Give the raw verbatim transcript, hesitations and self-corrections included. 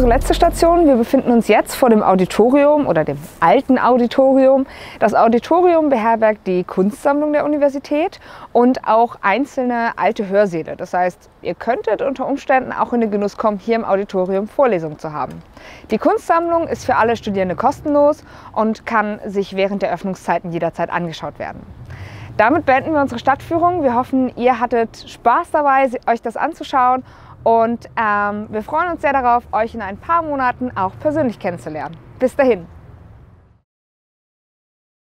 unsere letzte Station. Wir befinden uns jetzt vor dem Auditorium oder dem alten Auditorium. Das Auditorium beherbergt die Kunstsammlung der Universität und auch einzelne alte Hörsäle. Das heißt, ihr könntet unter Umständen auch in den Genuss kommen, hier im Auditorium Vorlesungen zu haben. Die Kunstsammlung ist für alle Studierende kostenlos und kann sich während der Öffnungszeiten jederzeit angeschaut werden. Damit beenden wir unsere Stadtführung. Wir hoffen, ihr hattet Spaß dabei, euch das anzuschauen. Und ähm, wir freuen uns sehr darauf, euch in ein paar Monaten auch persönlich kennenzulernen. Bis dahin!